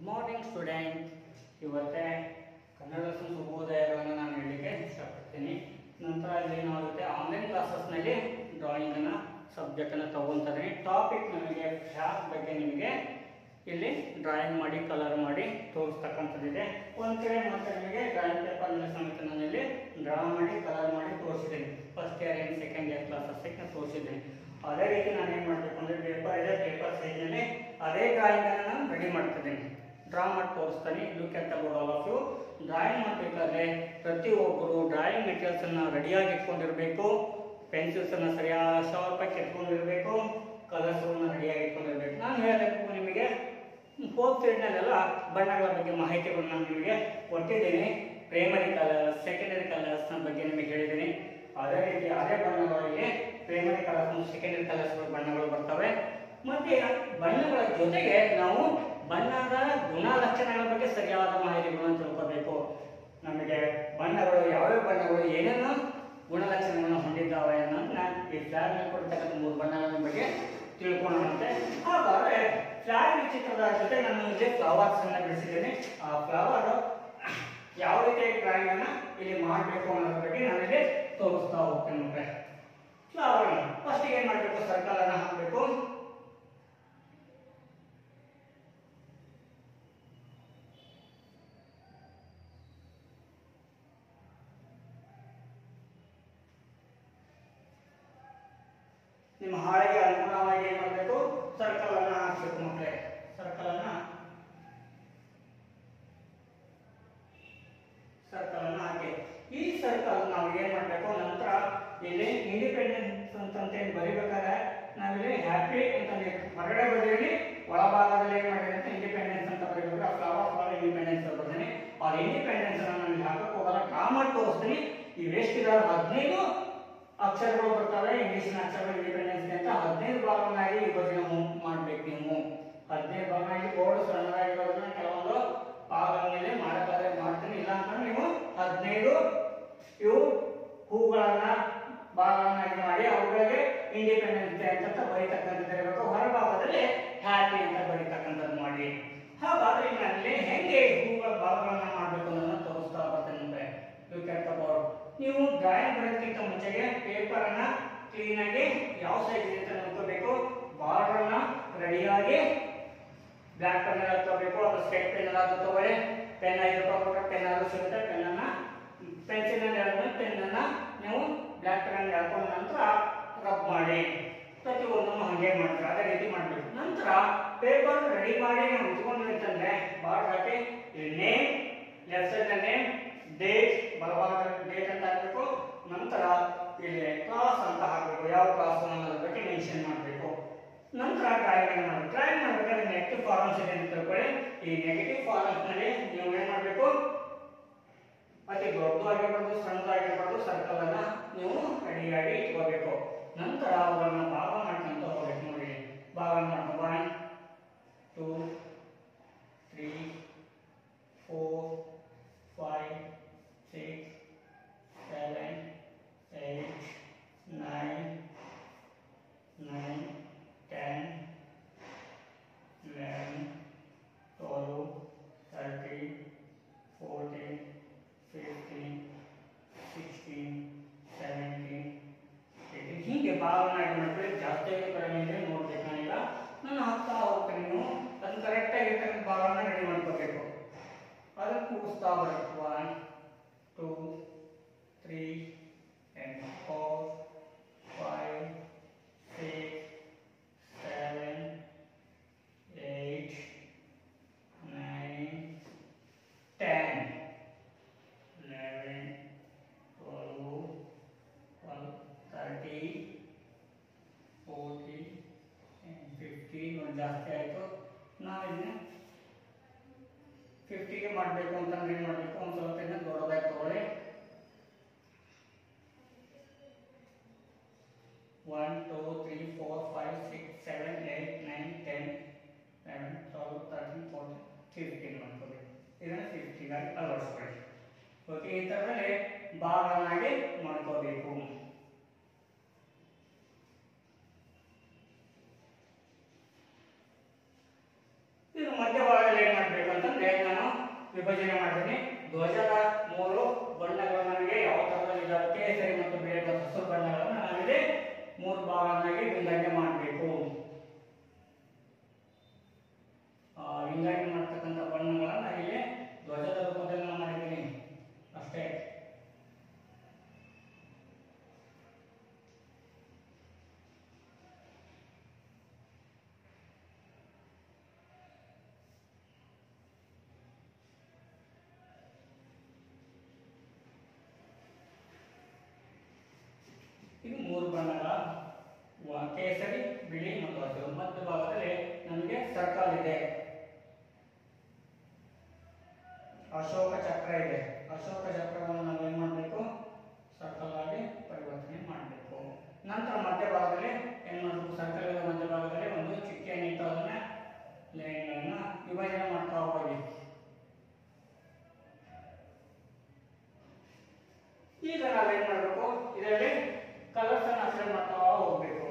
Morning student. ಇವತ್ತೇ ಕನ್ನಡ ಶುಭೋದಯವನ್ನು ನಾನು ಹೇಳಲಿಕ್ಕೆ ಇಷ್ಟಪಡ್ತೀನಿ. ನಂತರ ಅಲ್ಲಿ ಏನಾಗುತ್ತೆ, ಆನ್ಲೈನ್ ಕ್ಲಾಸಸ್ನಲ್ಲಿ ಡ್ರಾಯಿಂಗನ್ನು ಸಬ್ಜೆಕ್ಟನ್ನು ತಗೊತಾರೆ. ಟಾಪಿಕ್ ನಮಗೆ ಫ್ಯಾಕ್ ಬಗ್ಗೆ ನಿಮಗೆ ಇಲ್ಲಿ ಡ್ರಾಯಿಂಗ್ ಮಾಡಿ ಕಲರ್ ಮಾಡಿ ತೋರಿಸ್ತಕ್ಕಂಥದ್ದಿದೆ. ಒಂದು ಕಡೆ ಮತ್ತೆ ನಿಮಗೆ ಡ್ರಾಯಿಂಗ್ ಪೇಪರ್ ಮೇಲೆ ಸಮೇತ ನಾನು ಇಲ್ಲಿ ಡ್ರಾ ಮಾಡಿ ಕಲರ್ ಮಾಡಿ ತೋರಿಸಿದ್ದೀನಿ. First year and second year ಕ್ಲಾಸಸ್ಗೆ ತೋರಿಸಿದ್ದೀನಿ. ಅದೇ ರೀತಿ ನಾನು ಏನು ಮಾಡಬೇಕು ಅಂದರೆ ಪೇಪರ್ ಇದೆ, ಪೇಪರ್ ಸೈಜ್ನಲ್ಲಿ ಅದೇ ಡ್ರಾಯಿಂಗನ್ನು ನಾನು ರೆಡಿ ಮಾಡ್ತಿದ್ದೀನಿ. ಡ್ರಾ ಮಾಡಿ ತೋರಿಸ್ತಾನೆ. Look at about all of you. Drawing ಮಾಡಬೇಕಾದ್ರೆ ಪ್ರತಿಯೊಬ್ಬರು ಡ್ರಾಯಿಂಗ್ ಮೆಟೀರಿಯಲ್ಸನ್ನು ರೆಡಿಯಾಗಿ ಇಟ್ಕೊಂಡಿರಬೇಕು. ಪೆನ್ಸಿಲ್ಸನ್ನು ಸರಿಯಾದ ಶಾರ್ಪಾಗಿ ಎತ್ಕೊಂಡಿರಬೇಕು. ಕಲರ್ಸ್ಗಳನ್ನ ರೆಡಿಯಾಗಿ ಇಟ್ಕೊಂಡಿರಬೇಕು. ನಾನು ಹೇಳಬೇಕು ನಿಮಗೆ ಫೋರ್ತ್ ಸೈಡ್ನಲ್ಲೆಲ್ಲ ಬಣ್ಣಗಳ ಬಗ್ಗೆ ಮಾಹಿತಿಗಳನ್ನ ನಾನು ನಿಮಗೆ ಕೊಟ್ಟಿದ್ದೀನಿ. ಪ್ರೈಮರಿ ಕಲರ್ಸ್, ಸೆಕೆಂಡರಿ ಕಲರ್ಸ್ನ ಬಗ್ಗೆ ನಿಮಗೆ ಹೇಳಿದ್ದೀನಿ. ಅದೇ ರೀತಿ ಅದೇ ಬಣ್ಣಗಳಲ್ಲಿ ಪ್ರೈಮರಿ ಕಲರ್ಸ್ ಮತ್ತು ಸೆಕೆಂಡರಿ ಕಲರ್ಸ್ಗಳ ಬಣ್ಣಗಳು ಬರ್ತವೆ. ಮತ್ತೆ ಬಣ್ಣಗಳ ಜೊತೆಗೆ ನಾವು ಬಣ್ಣದ ಗುಣಲಕ್ಷಣಗಳ ಬಗ್ಗೆ ಸರಿಯಾದ ಮಾಹಿತಿಗಳನ್ನು ತಿಳ್ಕೋಬೇಕು. ನಮಗೆ ಬಣ್ಣಗಳು ಯಾವ್ಯಾವ ಬಣ್ಣಗಳು ಏನೇನು ಗುಣಲಕ್ಷಣಗಳನ್ನು ಹೊಂದಿದ್ದಾವೆ ಅನ್ನೋದನ್ನ ಈ ಫ್ಲಾಗ್ ಮೇಲೆ ಕೊಡ್ತಕ್ಕಂಥ 3 ಬಣ್ಣಗಳ ಬಗ್ಗೆ ತಿಳ್ಕೊಳ್ಳೋಣಂತೆ. ಹಾಗಾದ್ರೆ ಫ್ಲಾಗ್ ಚಿತ್ರದ ಜೊತೆ ನಾನು ಇಲ್ಲಿ ಫ್ಲವರ್ಸ್ ಅನ್ನ ಬಿಡಿಸಿದ್ದೇನೆ. ಆ ಫ್ಲವರ್ ಯಾವ ರೀತಿ ಡ್ರಾಯಿಂಗ್ ಅನ್ನ ಇಲ್ಲಿ ಮಾಡಬೇಕು ಅನ್ನೋದ್ರ ಬಗ್ಗೆ ನಾನಿಲ್ಲಿ ತೋರಿಸ್ತಾ ಹೋಗ್ತೇನೆ. ನೋಡ್ರೆ ಫ್ಲವರ್ ಫಸ್ಟ್ ಏನ್ ಮಾಡಬೇಕು, ಸರ್ಕಲ್ ಅನ್ನ ಹಾಕಬೇಕು. ನಿಮ್ಮ ಹಾಳೆಗೆ ಅನುಗುಣವಾಗಿ ಏನ್ ಮಾಡಬೇಕು, ಸರ್ಕಲ್ ಅನ್ನ ಹಾಕಬೇಕು ಮಕ್ಕಳೇ. ಸರ್ಕಲ್ ಅನ್ನ ಹಾಕಿ ಈ ಸರ್ಕಲ್ ನಾವು ಏನ್ ಮಾಡಬೇಕು, ನಂತರ ಇಲ್ಲಿ ಇಂಡಿಪೆಂಡೆನ್ಸ್ ಅಂತ ಬರಿಬೇಕಾದ್ರೆ ನಾವಿಲ್ಲಿ ಹ್ಯಾಪಿ ಅಂತ ಹೊರಗಡೆ ಬರೀಲಿ, ಒಳಭಾಗದಲ್ಲಿ ಏನ್ ಮಾಡಿದ್ರೆ ಅಂತ ಇಂಡಿಪೆಂಡೆನ್ಸ್ ಅಂತ ಬರೀಬೇಕು. ಆ ಫ್ಲವರ್ ಇಂಡಿಪೆಂಡೆನ್ಸ್ ಬರ್ತೀನಿ. ಆ ಇಂಡಿಪೆಂಡೆನ್ಸ್ ಅನ್ನ ನಾನು ಹಾಕಕ್ಕೆ ಹೋಗಲ್ಲ, ಕಾಮನ್ ತೋರಿಸ್ತೀನಿ. ಈ ವೇಸ್ಟ್ ಇರೋ 15 ಅಕ್ಷರಗಳು ಬರ್ತವೆ, ಇಂಗ್ಲಿಷಿನ ಅಕ್ಷರಗಳು ಇಂಡಿಪೆಂಡೆನ್ಸ್ ಅಂತ 15 ಭಾಗವನ್ನಾಗಿ ವಿಭಜನೆ ಮಾಡಬೇಕು. ನೀವು 15 ಭಾಗವಾಗಿ ಬೋರ್ಡ್ ಸಣ್ಣದಾಗಿರೋದನ್ನ ಕೆಲವೊಂದು ಭಾಗದ ಮೇಲೆ ಮಾಡಬೇಕಾದ್ರೆ ಮಾಡ್ತೀನಿ. ಇಲ್ಲ ಅಂತ ನೀವು 15 ಇವು ಹೂಗಳನ್ನ ಭಾಗವನ್ನಾಗಿ ಮಾಡಿ ಅವುಗಳಿಗೆ ಇಂಡಿಪೆಂಡೆನ್ಸ್ ಡೇ ಅಂತ ಬರೀತಕ್ಕಂಥದ್ದು ಇರಬೇಕು. ಹೊರಭಾಗದಲ್ಲಿ ಹ್ಯಾಪಿ ಅಂತ ಬರೀತಕ್ಕಂಥದ್ದು ಮಾಡಿ. ಹಾಗಾದ್ರೆ ಇಲ್ಲಿ ಹೆಂಗೆ ಹೂಗಳ ಭಾಗಗಳನ್ನ ಮಾಡಬೇಕು ಅನ್ನೋದನ್ನ ತೋರಿಸ್ತಾ ಬರ್ತೇನೆ. Look at about. ನೀವು ಡ್ರಾಯಿಂಗ್ ಬರೋದಕ್ಕಿಂತ ಮುಂಚೆಗೆ ಪೇಪರ್ ಅನ್ನ ಕ್ಲೀನ್ ಆಗಿ ಯಾವ ಸೈಜ್ ಇದೆ ಅಂತ ನೋಡ್ಕೋಬೇಕು. ಬಾರ್ಡರ್ ಅನ್ನ ರೆಡಿಯಾಗಿ ಬ್ಲಾಕ್ ಪೆನ್ ಎಲ್ಲ ತಗೋಬೇಕು. ಅದು ಸ್ಕೆಚ್ ಪೆನ್ ಎಲ್ಲ ತಗೊಳ್ಳಿ. ಪೆನ್ 5 ರೂಪಾಯಿ ಕೊಟ್ಟರೆ ಪೆನ್ ಆದ್ರೂ ಸಿಗುತ್ತೆ. ಪೆನ್ ಅನ್ನ ಪೆನ್ಸಿಲ್ ಅನ್ನ ಎಳೆದ್ಮೇಲೆ ಪೆನ್ ಅನ್ನ ನೀವು ಬ್ಲಾಕ್ ಪೆನ್ ಅನ್ನು ಎಳ್ಕೊಂಡ ನಂತರ ರಬ್ ಮಾಡಿ. ಪ್ರತಿಯೊಂದನ್ನು ಹಾಗೆ ಮಾಡ್ತಾರೆ, ಅದೇ ರೀತಿ ಮಾಡಬೇಕು. ನಂತರ ಪೇಪರ್ ರೆಡಿ ಮಾಡಿ ನಾವು ಇಟ್ಕೊಂಡಿರ್ತಂದ್ರೆ ಬಾರ್ಡರ್ ಹಾಕಿ name, left side name, date, ಬಲಭಾಗದಲ್ಲಿ ಡೇಟ್ ಅಂತ ಹಾಕಬೇಕು. ನಂತರ ಇಲ್ಲಿ ಕ್ಲಾಸ್ ಅಂತ ಹಾಕಬೇಕು. ಯಾವ ಕ್ಲಾಸ್ ಅನ್ನೋದ್ರ ಬಗ್ಗೆ ಮೆನ್ಷನ್ ಮಾಡಬೇಕು. ನಂತರ ಡ್ರಾಯಿಂಗ್ ಮಾಡಬೇಕು. ಡ್ರಾಯಿಂಗ್ ಮಾಡಬೇಕಾದ್ರೆ ನೆಗೆಟಿವ್ ಫಾರ್ಮ್ಸ್ ಇದೆ ಅಂತ ತಿಳ್ಕೊಳ್ಳಿ. ಈ ನೆಗೆಟಿವ್ ಫಾರ್ಮ್ಸ್ ನಲ್ಲಿ ನೀವು ಏನ್ ಮಾಡಬೇಕು, ಅತಿ ದೊಡ್ಡದಾಗಿರ್ಬಾರ್ದು, ಸಣ್ಣದಾಗಿರ್ಬಾರ್ದು. ಸರ್ಕಲ್ ಅನ್ನ ನೀವು ರೆಡಿಯಾಗಿ ಇಟ್ಕೋಬೇಕು. ನಂತರ ಅವುಗಳನ್ನ ಭಾಗ ಮಾಡ್ಕೊಂತ ಹೋಗ್ಬೇಕು. ನೋಡಿ, ಭಾಗ ಮಾಡ್ಕೊಂಡು 1 2 3 4 5 6 7 8 9 10 11 12 13 14 15 16 17 18 ಹೀಗೆ ಭಾವನೆ ಮಾಡ್ಕೊಳ್ಳಿ. ಜಾಸ್ತಿ ಕಡಿಮೆ ಇದೆ ನೋಡ್ಬೇಕು. ನಾನೀಗ ನಾನು ಹಾಕ್ತಾ ಹೋಗ್ತೀನಿ. ನೀವು ಅದನ್ನ ಕರೆಕ್ಟ್ ಆಗಿರ್ತಕ್ಕಂಥ ಭಾವನ ರೆಡಿ ಮಾಡ್ಕೋಬೇಕು. ಅದನ್ನು ಕೂಡಿಸ್ತಾ ಬರಬೇಕು. 1 2 3 4 5 6 7 8 9 10 11 12 13 14 15 ಒಂದು ಜಾಸ್ತಿ ಆಯಿತು. ನಾವಿನ್ನು 50ಗೆ ಮಾಡಬೇಕು ಅಂತಂದ್ರೆ ಏನು ಮಾಡಬೇಕು, ಒಂದು ಸ್ವಲ್ಪ ಇನ್ನು ದೊಡ್ಡದಾಗಿ ತಗೊಳ್ಳಿ. 1 2 3 4 5 6 7 8 9 10 11 12 13 14 15 ಮಾಡ್ಕೋಬೇಕು. ಇದನ್ನು 50ಗಾಗಿ ಅಳವಡಿಸ್ಕೊಳ್ಳಿ. ಓಕೆ, ಈ ಥರದಲ್ಲಿ ಭಾಗನಾಗಿ ಮಾಡ್ಕೋಬೇಕು. ಇದು ಮಧ್ಯಭಾಗದಲ್ಲಿ ಏನು ಮಾಡಬೇಕು ಅಂತ ವಿಭಜನೆ ಮಾಡಿದ್ದೀನಿ. ಧ್ವಜದ 3 ಬಣ್ಣಗಳು ನಮಗೆ ಯಾವ ತರದಲ್ಲಿ ಕೇಸರಿ ಮತ್ತು ಬಿಳಿ ಮತ್ತು ಹಸಿರು ಬಣ್ಣಗಳನ್ನು ನಾವಿಲ್ಲಿ 3 ಭಾಗಗಳಾಗಿ ವಿಂಗಡಣೆ ಮಾಡಬೇಕು. ವಿಂಗಡಣೆ ಮಾಡ್ತಕ್ಕಂಥ ಬಣ್ಣಗಳನ್ನು ಇಲ್ಲಿ ಧ್ವಜದ ರೂಪದಲ್ಲಿ ನಾನು ಮಾಡಿದ್ದೀನಿ ಅಷ್ಟೇ. ಇದು 3 ಬಣ್ಣಗಳ ಕೇಸರಿ, ಬಿಳಿ ಮತ್ತು ಹಸಿರು. ಮಧ್ಯ ಭಾಗದಲ್ಲಿ ನಮಗೆ ಸರ್ಕಲ್ ಇದೆ, ಅಶೋಕ ಚಕ್ರ ಇದೆ. ಅಶೋಕ ಚಕ್ರವನ್ನು ನಾವು ಏನು ಮಾಡಬೇಕು, ಸರ್ಕಲ್ ಆಗಿ ಪರಿವರ್ತನೆ ಮಾಡಬೇಕು. ನಂತರ ಮಧ್ಯಭಾಗದಲ್ಲಿ ಏನು ಮಾಡಬೇಕು, ಸರ್ಕಲ್ ಮಧ್ಯಭಾಗದಲ್ಲಿ ಒಂದು ಚುಕ್ಕಿಯನ್ನು ಇಟ್ಟು ಅದನ್ನ ಲೈನ್ಗಳನ್ನು ವಿಭಜನೆ ಮಾಡ್ತಾ ಹೋಗಿ. ಈಗ ನಾವೇನ್ ಮಾಡಬೇಕು, ಇದರಲ್ಲಿ ಕಲರ್ಸ್ ಅನ್ನು ಅಪ್ಲೈ ಮಾಡ್ತಾ ಹೋಗ್ಬೇಕು.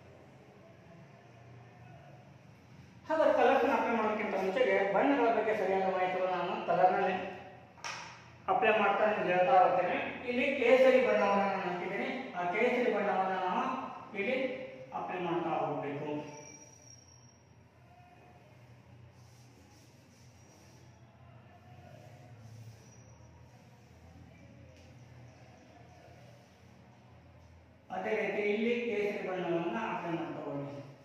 ಹಾಗಾದ್ರೆ ಕಲರ್ಸ್ ಅನ್ನು ಅಪ್ಲೈ ಮಾಡೋಕ್ಕಿಂತ ಮುಂಚೆಗೆ ಬಣ್ಣಗಳ ಬಗ್ಗೆ ಸರಿಯಾದ ಮಾಹಿತಿಯನ್ನು ನಾನು ಕಲರ್ನಲ್ಲಿ ಅಪ್ಲೈ ಮಾಡ್ತಾ ಹೇಳ್ತಾ ಹೋಗ್ತೇನೆ. ಇಲ್ಲಿ ಕೇಸರಿ ಬಣ್ಣವನ್ನು ನಾನು ಹಾಕಿದ್ದೀನಿ. ಆ ಕೇಸರಿ ಬಣ್ಣವನ್ನು ನಾವು ಇಲ್ಲಿ ಅಪ್ಲೈ ಮಾಡ್ತಾ ಹೋಗಬೇಕು. ಅದೇ ರೀತಿ ಇಲ್ಲಿ ಕೇಸರಿ ಬಣ್ಣವನ್ನು ಅಪ್ಲೈ ಮಾಡ್ತಾ ಹೋಗಿ.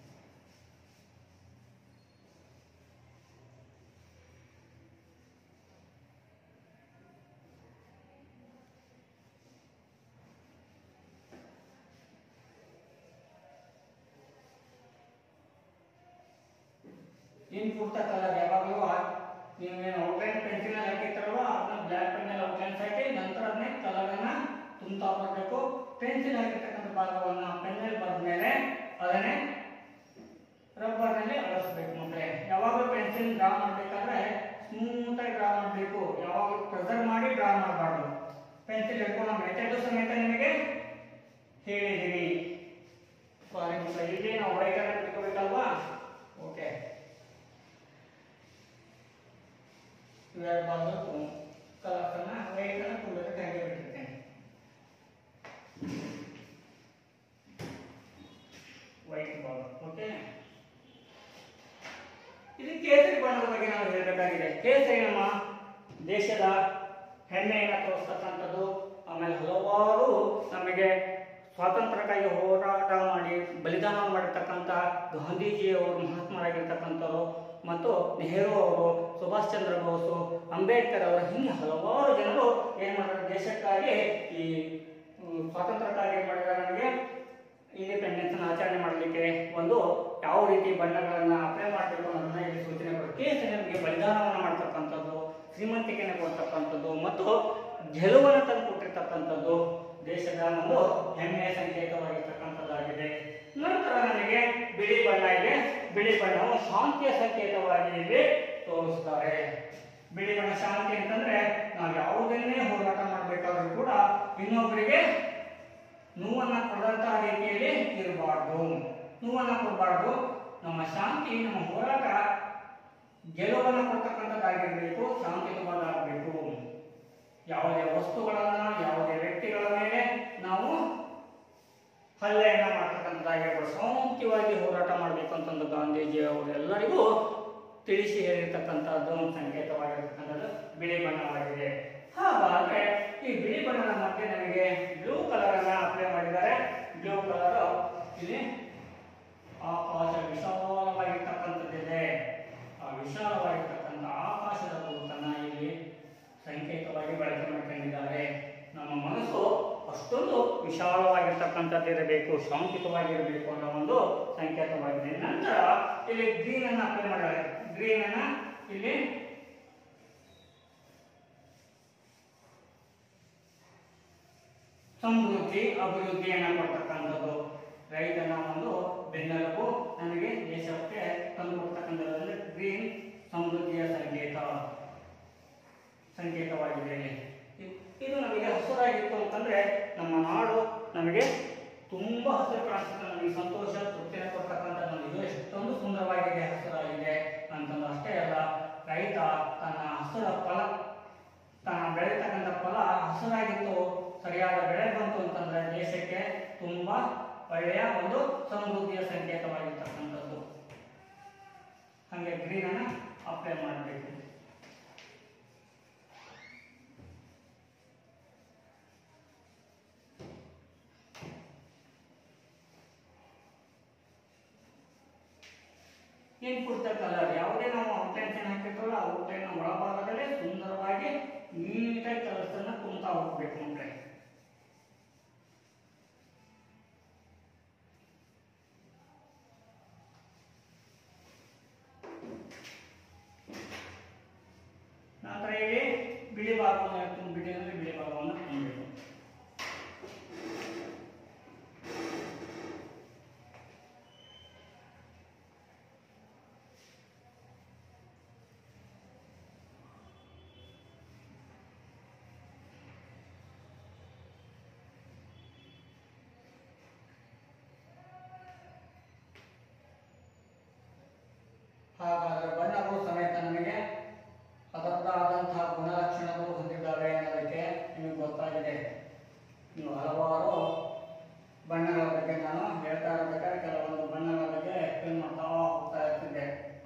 ಇನ್ಪುಟ್ ಕಲರ್ ಯಾವಾಗಲೂ ನೀವೇನು ಔಟ್ಲೈನ್ ಪೆನ್ಸಿಲ್ ಹಾಕಿರ್ತಾರಲ್ವ ಅದನ್ನ ಬ್ಲಾಕ್ ಪೆನ್ ಅಲ್ಲಿ ಔಟ್ಲೈನ್ಸ್ ಹಾಕಿ ನಂತರ ಅದನ್ನೇ ಕಲರ್ ಅನ್ನ ತುಂಬ್ತಾ ಬರಬೇಕು. ಪೆನ್ಸಿಲ್ ಹಾಕಿರ್ತಕ್ಕಂಥ ಭಾಗವನ್ನು ಪೆನ್ನಲ್ಲಿ ಬರೆದ ಮೇಲೆ ಅದನ್ನೇ ರಬ್ಬರ್ ನಲ್ಲಿ ಅಳಿಸಬೇಕು. ಮಕ್ಕಳೇ, ಯಾವಾಗಲೂ ಪೆನ್ಸಿಲ್ ಡ್ರಾ ಮಾಡಬೇಕಾದ್ರೆ ಸ್ಮೂತ್ ಆಗಿ ಡ್ರಾ ಮಾಡಬೇಕು. ಯಾವಾಗಲೂ ಪ್ರೆಸರ್ ಮಾಡಿ ಡ್ರಾ ಮಾಡಬಾರ್ದು. ಪೆನ್ಸಿಲ್ ಹಿಡ್ಕೊಂಡು ಮೆಥಡ್ ಸಮೇತ ನಿಮಗೆ ಹೇಳಿದೀನಿ. ಇಲ್ಲಿ ನಾವು ವೈಟ್ ಅನ್ನು ಬಿಟ್ಕೋಬೇಕಲ್ವಾ? ಓಕೆ, ಇವೆರಡು ಭಾಗಕ್ಕೂ ಕಲರ್ಸ್ ಅನ್ನ ವೈಟ್ ಅನ್ನು ತುಂಬಕ್ಕೆ ಹಾಗೆ ಬಿಟ್ಟಿರ್ತೇನೆ. ವೈಟ್ ಭಾಗ. ಓಕೆ, ಇದು ಕೇಸರಿ ಬಣ್ಣದ ಬಗ್ಗೆ ನಾವು ಹೇಳಬೇಕಾಗಿದೆ. ಕೇಸರಿ ನಮ್ಮ ದೇಶದ ಹೆಮ್ಮೆಯನ್ನು ತೋರಿಸ್ತಕ್ಕಂಥದ್ದು. ಆಮೇಲೆ ಹಲವಾರು ನಮಗೆ ಸ್ವಾತಂತ್ರ್ಯಕ್ಕಾಗಿ ಹೋರಾಟ ಮಾಡಿ ಬಲಿದಾನ ಮಾಡಿರ್ತಕ್ಕಂಥ ಗಾಂಧೀಜಿಯವರು ಮಹಾತ್ಮರಾಗಿರ್ತಕ್ಕಂಥವ್ರು ಮತ್ತು ನೆಹರು ಅವರು, ಸುಭಾಷ್ ಚಂದ್ರ ಬೋಸು, ಅಂಬೇಡ್ಕರ್ ಅವರು, ಹೀಗೆ ಹಲವಾರು ಜನರು ಏನು ಮಾಡಿದ್ರು, ದೇಶಕ್ಕಾಗಿ ಈ ಸ್ವಾತಂತ್ರ್ಯಕ್ಕಾಗಿ ಮಾಡಿದ ನಮಗೆ ಇಂಡಿಪೆಂಡೆನ್ಸ್ ಆಚರಣೆ ಮಾಡಲಿಕ್ಕೆ ಒಂದು ಯಾವ ರೀತಿ ಬಣ್ಣಗಳನ್ನು ಅಪ್ಲೈ ಮಾಡಬೇಕು ಅನ್ನೋದನ್ನ ಇಲ್ಲಿ ಸೂಚನೆ ಕೊಟ್ಟು ಕೇಸರಿ ನಮಗೆ ಬಲಿದಾನವನ್ನು ಮಾಡ್ತಕ್ಕಂಥದ್ದು, ಶ್ರೀಮಂತಿಕೆಯನ್ನು ಕೊಡ್ತಕ್ಕಂಥದ್ದು ಮತ್ತು ಗೆಲುವನ್ನು ತಂದು ಕೊಟ್ಟಿರ್ತಕ್ಕಂಥದ್ದು ದೇಶದ ಒಂದು ಹೆಮ್ಮೆಯ ಸಂಕೇತವಾಗಿರ್ತಕ್ಕಂಥದ್ದಾಗಿದೆ. ನಂತರ ನನಗೆ ಬಿಳಿ ಬಣ್ಣ ಇದೆ. ಬಿಳಿ ಬಣ್ಣವು ಶಾಂತಿಯ ಸಂಕೇತವಾಗಿ ಇಲ್ಲಿ ತೋರಿಸ್ತಾರೆ. ಬಿಳಿ ಬಣ್ಣ ಶಾಂತಿ ಅಂತಂದ್ರೆ ನಾವು ಯಾವುದನ್ನೇ ಹೋರಾಟ ಮಾಡಬೇಕಾದ್ರೂ ಕೂಡ ಇನ್ನೊಬ್ಬರಿಗೆ ನೋವನ್ನ ಕೊಡದಂತಹ ರೀತಿಯಲ್ಲಿ ಇರಬಾರ್ದು, ನೋವನ್ನ ಕೊಡಬಾರ್ದು. ನಮ್ಮ ಶಾಂತಿ, ನಮ್ಮ ಹೋರಾಟ ಗೆಲುವನ್ನು ಕೊಡ್ತಕ್ಕಂಥದ್ದಾಗಿರ್ಬೇಕು, ಶಾಂತಿಯುತವಾಗಬೇಕು. ಯಾವುದೇ ವಸ್ತುಗಳನ್ನ, ಯಾವುದೇ ವ್ಯಕ್ತಿಗಳ ಮೇಲೆ ನಾವು ಹಲ್ಲೆಯನ್ನ ಮಾಡ್ತಕ್ಕಂಥದ್ದಾಗಿರ್ಬೋದು. ಶಾಂತಿಯಾಗಿ ಹೋರಾಟ ಮಾಡಬೇಕು ಅಂತಂದು ಗಾಂಧೀಜಿ ಅವರೆಲ್ಲರಿಗೂ ತಿಳಿಸಿ ಹೇಳಿರ್ತಕ್ಕಂಥದ್ದು ಒಂದು ಸಂಕೇತವಾಗಿರ್ತಕ್ಕಂಥದ್ದು ಬಿಳಿ ಬಣ್ಣವಾಗಿದೆ. ಹಾಗಾದ್ರೆ ಈ ಬಿಳಿ ಬಣ್ಣದ ಮಧ್ಯೆ ನಮಗೆ ಬ್ಲೂ ಕಲರ್ ಅನ್ನ ಅಪ್ಲೈ ಮಾಡಿದ್ದಾರೆ. ಬ್ಲೂ ಕಲರ್ ಇಲ್ಲಿ ಆಕಾಶ ವಿಶಾಲವಾಗಿರ್ತಕ್ಕಂಥದ್ದಿದೆ. ಆ ವಿಶಾಲವಾಗಿರ್ತಕ್ಕಂಥ ಆಕಾಶದ ಕೂತನ್ನ ಇಲ್ಲಿ ಸಂಕೇತವಾಗಿ ಬಳಕೆ ಮಾಡ್ಕೊಂಡಿದ್ದಾರೆ. ನಮ್ಮ ಮನಸ್ಸು ಅಷ್ಟೊಂದು ವಿಶಾಲವಾಗಿರ್ತಕ್ಕಂಥದ್ದಿರಬೇಕು, ಶಾಂತಿಯುತವಾಗಿರಬೇಕು ಅನ್ನೋ ಒಂದು ಸಂಕೇತವಾಗಿದೆ. ನಂತರ ಇಲ್ಲಿ ಗ್ರೀನ್ ಅನ್ನ ಅಪ್ಲೈ ಮಾಡಿದ್ದಾರೆ. ಗ್ರೀನ್ ಅನ್ನ ಇಲ್ಲಿ ಸಮೃದ್ಧಿ, ಅಭಿವೃದ್ಧಿಯನ್ನು ಕೊಡ್ತಕ್ಕಂಥದ್ದು, ರೈತನ ಒಂದು ಬೆನ್ನೆಲುಬು ನಮಗೆ ದೇಶಕ್ಕೆ ತಂದುಕೊಡ್ತಕ್ಕಂಥದ್ದು ಗ್ರೀನ್ ಸಮೃದ್ಧಿಯ ಸಂಕೇತವಾಗಿದೆ. ಇದು ನಮಗೆ ಹಸುರಾಗಿತ್ತು ಅಂತಂದ್ರೆ ನಮ್ಮ ನಾಡು ನಮಗೆ ತುಂಬಾ ಹಸಿರು ಕಾಣಿಸುತ್ತೆ, ನಮಗೆ ಸಂತೋಷ, ತೃಪ್ತಿಯನ್ನು ಕೊಡ್ತಕ್ಕಂಥದ್ದು. ಇದು ಎಷ್ಟೊಂದು ಸುಂದರವಾಗಿದೆ, ಹಸುರಾಗಿದೆ ಅಂತಂದು. ಅಷ್ಟೇ ಅಲ್ಲ, ರೈತ ತನ್ನ ಹಸುರ ಸರಿಯಾದ ಬೆಳೆ ಬಂತು ಅಂತಂದ್ರೆ ದೇಶಕ್ಕೆ ತುಂಬಾ ಒಳ್ಳೆಯ ಒಂದು ಸಮೃದ್ಧಿಯ ಸಂಕೇತವಾಗಿರ್ತಕ್ಕಂಥದ್ದು. ಹಾಗೆ ಗ್ರೀನ್ ಅನ್ನ ಅಪ್ಲೈ ಮಾಡಬೇಕು. ಇನ್ಪುಟ್ ಕಲರ್ ಯಾವುದೇ ನಾವು ಔಟ್ಲೈನ್ಸ್ ಏನು ಹಾಕಿರ್ತೀವಲ್ಲ ಆ ಔಟ್ಲೈನ್ ಒಳಭಾಗದಲ್ಲಿ ಸುಂದರವಾಗಿ ನೀಟಾಗಿ ಕಲರ್ಸ್ ಅನ್ನ ತುಂಬ್ತಾ ಹೋಗ್ಬೇಕು ಮಕ್ಕಳೇ. ನಂತರ ಇಲ್ಲಿ ಬಿಳಿ ಭಾಗವನ್ನು ಬಿಳಿ ಭಾಗವನ್ನು ತುಂಬಬೇಕು. ಹಾಗಾದರೆ ಬಣ್ಣಗಳು ಸಮೇತ ನಮಗೆ ಅದರದ್ದಾದಂತಹ ಗುಣಲಕ್ಷಣಗಳು ಹೊಂದಿದ್ದಾವೆ ಅನ್ನೋದಕ್ಕೆ ನಿಮಗೆ ಗೊತ್ತಾಗಿದೆ. ನೀವು ಹಲವಾರು ಬಣ್ಣಗಳ ಬಗ್ಗೆ ನಾನು ಹೇಳ್ತಾ ಇರಬೇಕಾದ್ರೆ ಕೆಲವೊಂದು ಬಣ್ಣಗಳ ಬಗ್ಗೆ ಎಕ್ಸ್ಪ್ಲೇನ್ ಮಾಡ್ತಾ ಹೋಗ್ತಾ ಇರ್ತಿದ್ದೆ.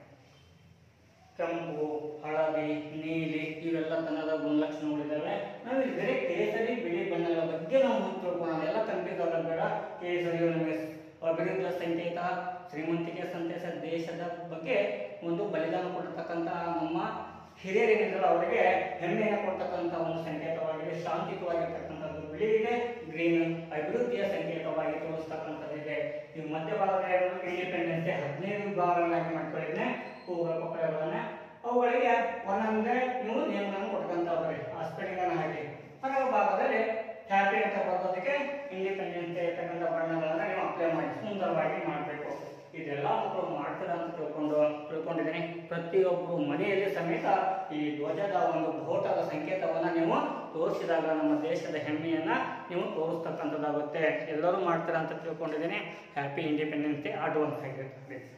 ಕೆಂಪು, ಹಳದಿ, ನೀಲಿ ಇವೆಲ್ಲ ತನ್ನದ ಗುಣಲಕ್ಷಣಗಳಿದ್ದಾವೆ. ನಾವು ಇಲ್ಲಿ ಬೇರೆ ಕೇಸರಿ, ಬಿಳಿ ಬಣ್ಣಗಳ ಬಗ್ಗೆ ನಾವು ತಿಳ್ಕೊಳ್ಳೋಣ. ಎಲ್ಲ ಕಂಪಿದವರ ಬೇಡ. ಕೇಸರಿಯು ನಮಗೆ ಅಭಿವೃದ್ಧಿಯ ಸಂಕೇತ, ಶ್ರೀಮಂತಿಕೆ ಸಂದೇಶ, ದೇಶದ ಬಗ್ಗೆ ಒಂದು ಬಲಿದಾನ ಕೊಟ್ಟಿರ್ತಕ್ಕಂಥ ನಮ್ಮ ಹಿರಿಯರೇನಿದ್ರಲ್ಲ ಅವರಿಗೆ ಹೆಮ್ಮೆಯನ್ನು ಕೊಡ್ತಕ್ಕಂಥ ಒಂದು ಸಂಕೇತವಾಗಿದೆ. ಶಾಂತಿಯುತವಾಗಿರ್ತಕ್ಕಂಥದ್ದು ಬಿಳಿಗೆ, ಗ್ರೀನ್ ಅಭಿವೃದ್ಧಿಯ ಸಂಕೇತವಾಗಿ ತೋರಿಸ್ತಕ್ಕಂಥದ್ದಿದೆ. ಈ ಮಧ್ಯಭಾಗದ ಇಂಡಿಪೆಂಡೆನ್ಸ್ 15 ವಿಭಾಗಗಳನ್ನಾಗಿ ಮಾಡ್ಕೊಂಡಿದ್ದೆ. ಹೂವುಗಳ ಪಕ್ಕಗಳನ್ನ ಅವುಗಳಿಗೆ ಒಂದೊಂದೇ ನೀವು ನಿಯಮಗಳನ್ನು ಕೊಡ್ತಕ್ಕಂಥವ್ರಿ ಆ ಸ್ಪೆಲ್ಲಿಂಗ್ ಅನ್ನು ಹಾಕಿ ಹೊರ ಭಾಗದಲ್ಲಿ ಹ್ಯಾಪಿ ಅಂತ ಬರೋದಕ್ಕೆ ಇಂಡಿಪೆಂಡೆನ್ಸ್ ಇರ್ತಕ್ಕಂಥ ಬಣ್ಣಗಳನ್ನ ನೀವು ಅಪ್ಲೈ ಮಾಡಿ ಸುಂದರವಾಗಿ ಮಾಡಬೇಕು. ಇದೆಲ್ಲ ಮಕ್ಕಳು ಮಾಡ್ತೀರ ಅಂತ ತಿಳ್ಕೊಂಡಿದ್ದೀನಿ. ಪ್ರತಿಯೊಬ್ಬರು ಮನೆಯಲ್ಲಿ ಸಮೇತ ಈ ಧ್ವಜದ ಒಂದು ಘೋಟದ ಸಂಕೇತವನ್ನ ನೀವು ತೋರಿಸಿದಾಗ ನಮ್ಮ ದೇಶದ ಹೆಮ್ಮೆಯನ್ನ ನೀವು ತೋರಿಸ್ತಕ್ಕಂಥದ್ದಾಗುತ್ತೆ. ಎಲ್ಲರೂ ಮಾಡ್ತೀರಾ ಅಂತ ತಿಳ್ಕೊಂಡಿದ್ದೀನಿ. ಹ್ಯಾಪಿ ಇಂಡಿಪೆಂಡೆನ್ಸ್ ಡೇ ಅಡ್ವಾನ್ಸ್ ಆಗಿರ್ತದೆ.